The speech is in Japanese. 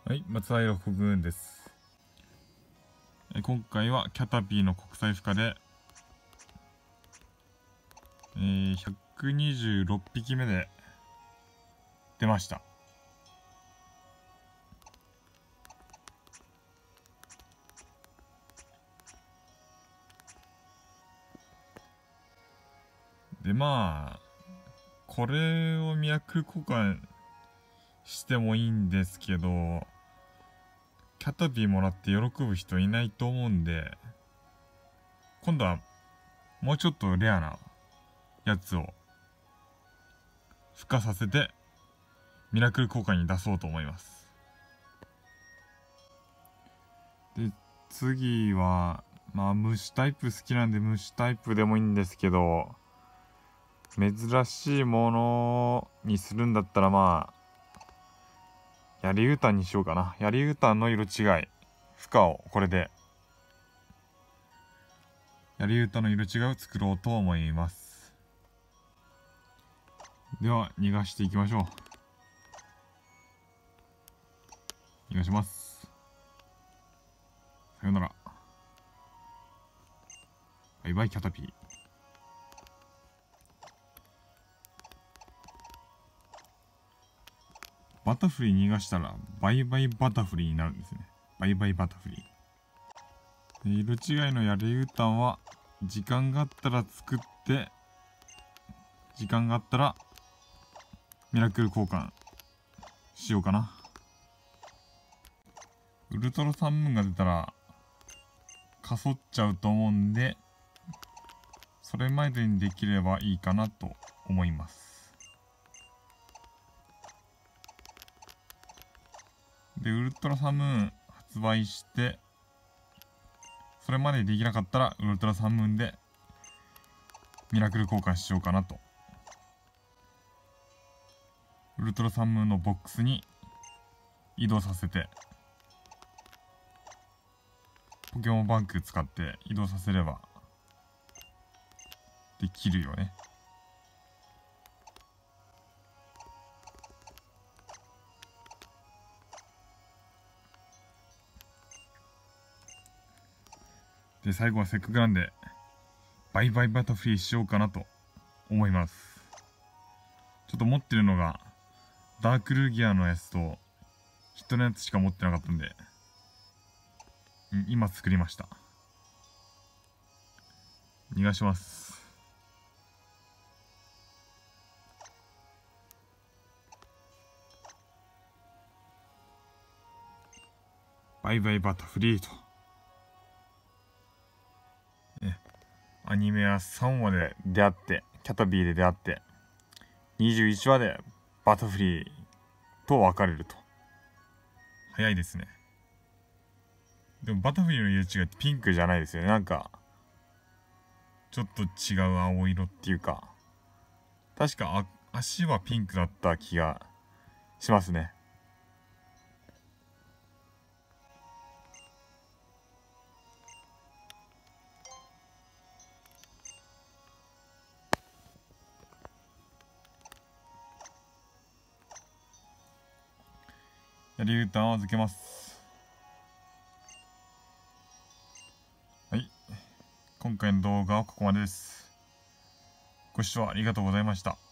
はい、松平国軍です。今回はキャタピーの国際負荷で、126匹目で出ました。で、これをミラクル交換してもいいんですけど、キャタピーもらって喜ぶ人いないと思うんで、今度はもうちょっとレアなやつを孵化させてミラクル交換に出そうと思います。で、次は虫タイプ好きなんで虫タイプでもいいんですけど、珍しいものにするんだったらヤリウタンにしようかな。ヤリウタンの色違い孵化をこれでヤリウタンの色違いを作ろうと思います。では逃がしていきましょう。逃がします。さよなら。バイバイキャタピー。バタフリー逃がしたらバイバイバタフリーになるんですね。バイバイバタフリー。色違いのヤリウタンは時間があったら作って、時間があったらミラクル交換しようかな。ウルトラサンムーンが出たらかそっちゃうと思うんで、それまでにできればいいかなと思います。で、ウルトラサンムーン発売して、それまでできなかったらウルトラサンムーンでミラクル交換しようかなと。ウルトラサンムーンのボックスに移動させて、ポケモンバンク使って移動させればできるよね。で、最後はせっかくなんでバイバイバタフリーしようかなと思います。ちょっと持ってるのがダークルギアのやつと人のやつしか持ってなかったんで、今作りました。逃がします。バイバイバタフリーと。アニメは3話で出会って、キャタビーで出会って、21話でバタフリーと別れると。早いですね。でもバタフリーの色違いってピンクじゃないですよね。ちょっと違う青色っていうか、確か足はピンクだった気がしますね。ヤリウタンを預けます。はい。今回の動画はここまでです。ご視聴ありがとうございました。